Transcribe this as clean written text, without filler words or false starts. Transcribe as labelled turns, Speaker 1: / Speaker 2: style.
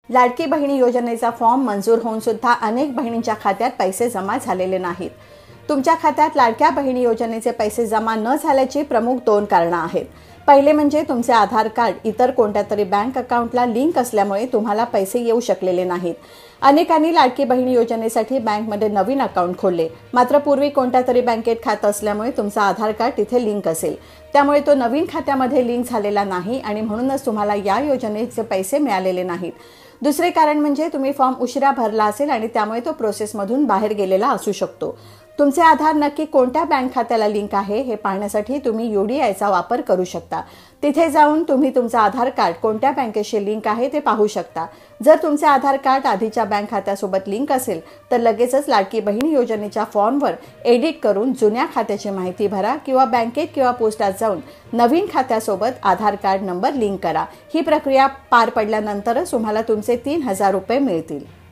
Speaker 1: लाडकी बहिणी योजनेचा फॉर्म मंजूर होऊन सुद्धा अनेक बहिणींच्या खात्यात पैसे जमा झालेले नाहीत। तुमच्या खात्यात लाडक्या बहिणी योजनेचे पैसे जमा न झाल्याची प्रमुख 2 कारणं आहेत। पहिले म्हणजे तुमचे आधार कार्ड इतर कोणत्या तरी बँक अकाउंटला लिंक असल्यामुळे तुम्हाला पैसे येऊ शकलेले नाहीत। अनेकांनी लाडकी बहिणी योजनेसाठी बँकमध्ये नवीन अकाउंट खोलले, मात्र पूर्वी कोणत्या तरी बँकेत खातं असल्यामुळे तुमचा आधार कार्ड तिथे लिंक असेल, त्यामुळे तो नवीन खात्यामध्ये लिंक झालेला नाही आणि म्हणूनच तुम्हाला या योजनेचे पैसे मिळालेले नाहीत। दुसरे कारण म्हणजे तुम्ही फॉर्म उशिरा भरला असेल आणि त्यामुळे तो प्रोसेसमधून बाहेर गेलेला असू शकतो। तुमचे आधार नक्की कोणत्या बँक खात्याला लिंक आहे हे पाहण्यासाठी तुम्ही UDIचा वापर करू शकता। तिथे जाऊन तुम्ही तुमचा आधार कार्ड कोणत्या बँकेशी लिंक आहे ते पाहू शकता। जर तुमचे आधार कार्ड आधीच्या बँक खात्यासोबत लिंक असेल तर लगेचच लाडकी बहिणी योजनेच्या फॉर्मवर एडिट करून जुन्या खात्याची माहिती भरा किंवा बँकेत किंवा पोस्टात जाऊन नवीन खात्यासोबत आधार कार्ड नंबर लिंक करा। ही प्रक्रिया पार पडल्यानंतरच तुम्हाला तुमचे 3000 रुपये मिळतील।